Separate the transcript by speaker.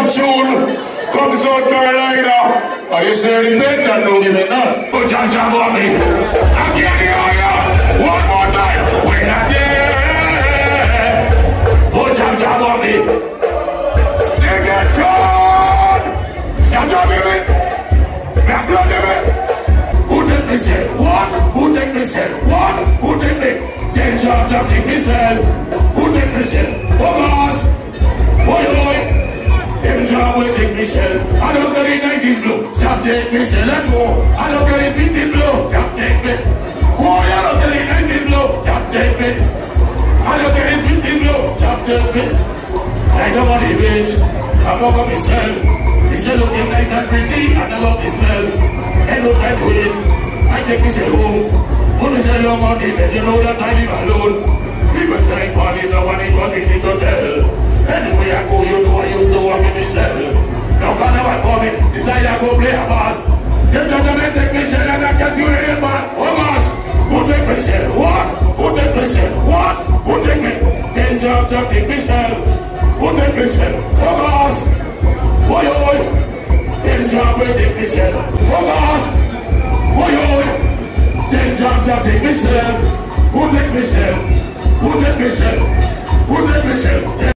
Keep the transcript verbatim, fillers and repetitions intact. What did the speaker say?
Speaker 1: love tune comes out Carolina. Are you saying the painter don't give me none? Put your job on me. I can't hear you. One more time. When I dare. Put your job on me. Sing it tune. Your job on me. Your blood on me. Who take me cell? What? Who take me cell? What? Who take me? Take job, job, take me cell. Who take me cell? Oh, boss. Boy, boy. Them job will take me shell. I don't get it nice is blue. Job take me shell and go. I don't get it sweet is blue. Job take me. Boy, I don't get it nice is blue. Job take me. I don't get it sweet is blue. Job take me. I don't want the bitch. I go for me shell. Me shell looking nice and pretty. I don't love the smell. Ain't no time to waste. I take me shell home. Put me shell on Monday, then you know that I live alone. People say for me, no one is what is it to tell. Anyway I go, you know I used to walk in the shell. Now can never call me, decide I go play a bass. Get down and take me shell and I can see you in the bass. Oh gosh, who take me shell? What? Who take me shell? What? Who take me? Ten job, job, take me shell. Who take me shell? Oh gosh, boy, boy. Ten job, will take me shell. Oh gosh, boy, boy. Ten job, job, take me shell. Who take me shell? Who take me shell? Who take me shell?